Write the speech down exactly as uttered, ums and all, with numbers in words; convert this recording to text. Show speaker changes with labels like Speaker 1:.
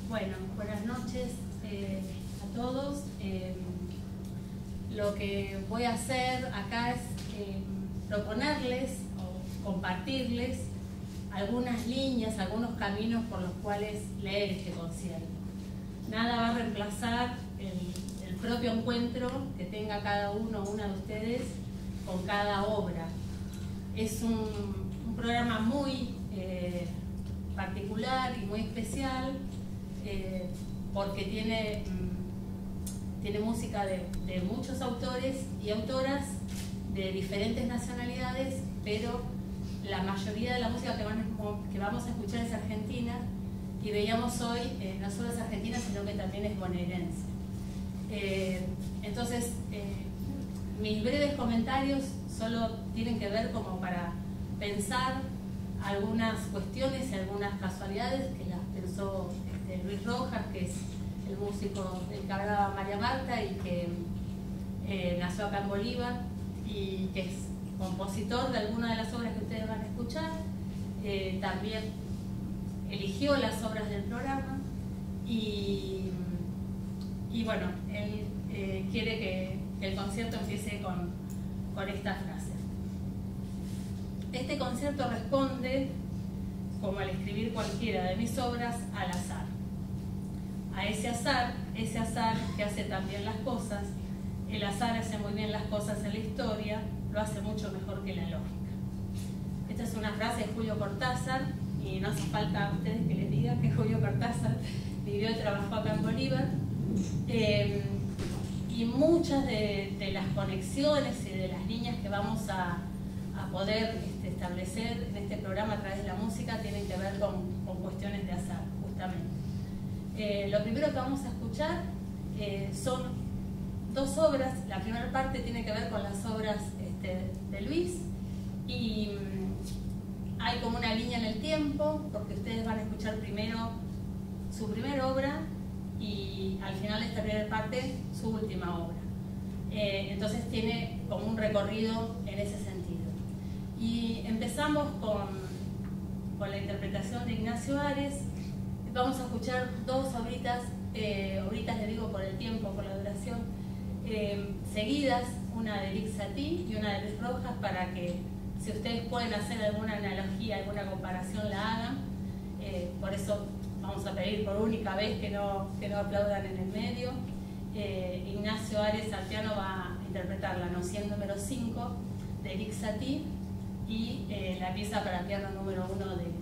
Speaker 1: Bueno, buenas noches eh, a todos. Eh, lo que voy a hacer acá es eh, proponerles o compartirles algunas líneas, algunos caminos por los cuales leer este concierto. Nada va a reemplazar el, el propio encuentro que tenga cada uno o una de ustedes con cada obra. Es un, un programa muy eh, particular y muy especial eh, porque tiene, mm, tiene música de, de muchos autores y autoras de diferentes nacionalidades, pero la mayoría de la música que, van, que vamos a escuchar es argentina, y veíamos hoy eh, no solo es argentina, sino que también es bonaerense. Eh, entonces, eh, mis breves comentarios solo tienen que ver como para pensar algunas cuestiones y algunas casualidades que las pensó este, Luis Rojas, que es el músico del que hablaba María Marta y que eh, nació acá en Bolívar y que es compositor de algunas de las obras que ustedes van a escuchar. Eh, también eligió las obras del programa y, y bueno, él eh, quiere que, que el concierto empiece con, con esta frase. Este concierto responde, como al escribir cualquiera de mis obras, al azar. A ese azar, ese azar que hace también las cosas. El azar hace muy bien las cosas en la historia, lo hace mucho mejor que la lógica. Esta es una frase de Julio Cortázar, y no hace falta a ustedes que les diga que Julio Cortázar vivió y trabajó acá en Bolívar. Eh, y muchas de, de las conexiones y de las líneas que vamos a, a poder este, establecer en este programa a través de la música tienen que ver con, con cuestiones de azar, justamente. Eh, lo primero que vamos a escuchar eh, son dos obras. La primera parte tiene que ver con las obras este, de Luis, y hay como una línea en el tiempo, porque ustedes van a escuchar primero su primera obra y al final de esta primera parte su última obra. Eh, entonces tiene como un recorrido en ese sentido. Y empezamos con, con la interpretación de Ignacio Ares. Vamos a escuchar dos obritas, eh, obritas le digo por el tiempo, por la duración, eh, seguidas, una de Eric Satie y una de Luis Rojas, para que si ustedes pueden hacer alguna analogía, alguna comparación, la hagan. Eh, por eso vamos a pedir por única vez que no, que no aplaudan en el medio. Eh, Ignacio Ares al piano va a interpretar la Noción número cinco de Eric Satie y eh, la pieza para piano número uno de